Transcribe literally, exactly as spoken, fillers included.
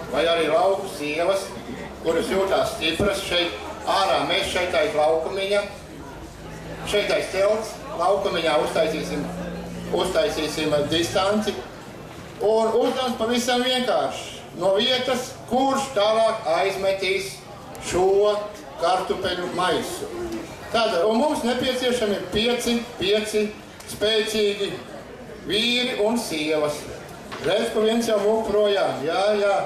vai arī lauku sievas, kuras jūtās stipras šeit ārā. Mēs šeit aiz laukumiņa, šeit aiz telts, laukumiņā uztaisīsim, uztaisīsim distanci. Un uzdevums pavisam vienkārši. No vietas, kurš tālāk aizmetīs šo kartupeļu maisu. Tātad, un mums nepieciešami ir pieci, pieci spēcīgi vīri un sievas. Redz, ka viens jau mūk projām. Jā, jā.